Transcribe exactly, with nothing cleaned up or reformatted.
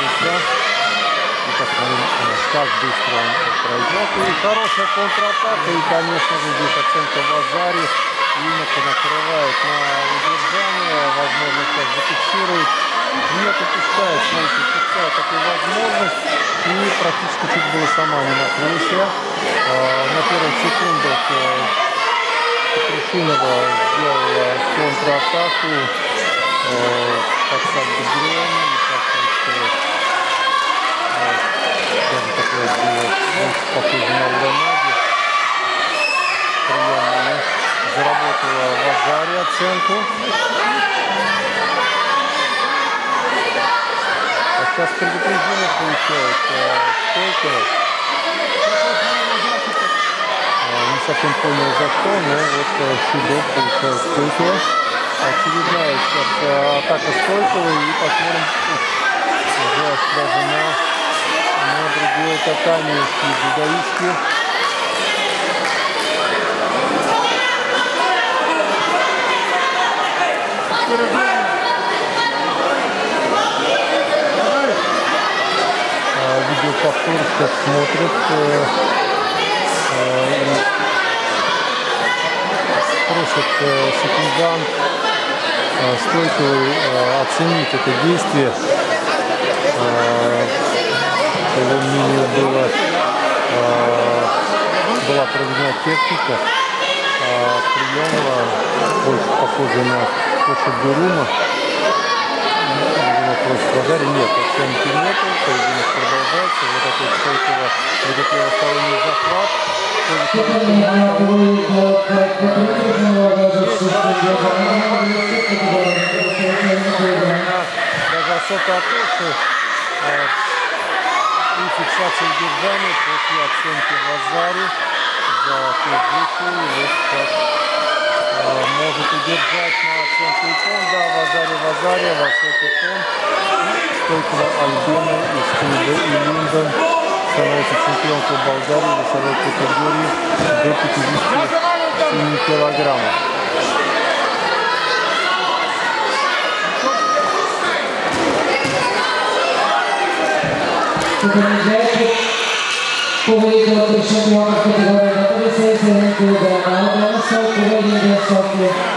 начался. И посмотрим, как быстро он пройдет. И хорошая контратака. И, конечно же, здесь оценка Вазари. Инока накрывает на удержание. Возможно, сейчас зафиксирует. Нет, упускает. Смотрите, упускает такую возможность. И практически чуть было сама не накрылась. На первых секундах Петрушинова сделала контратаку. Подсад бедром. Даже такое было похоже на уронаги. Приемами заработала Вазари оценку. А сейчас предупреждение получает Стойкова. Не совсем понял за что, но вот Федов получает Стойкова. Очередная сейчас атака Стойковой. И посмотрим уже даже на, на другое катание дзюдоистки. Видеоповтор сейчас смотрит. Просит секундант Стойковой оценить это действие. По его мнению, было, была проведена техника приема, больше похожа на Коша Берума. Против Вазари нет, оценки нету, поединок продолжается. Вот это вот Стойкова, вот это левосторонний захват. Даже особо отошли и фиксация удержания после оценки Вазари за позицию. Вот сейчас может удержать на оценку икон. Да, Вазари, Вазари, высокий икон. Стойкова Альбина из клуба Илинден становится чемпионкой Болгарии весовой категории до пятидесяти семи килограммов. Повелитель чемпионов категории до тридцати семи килограммов.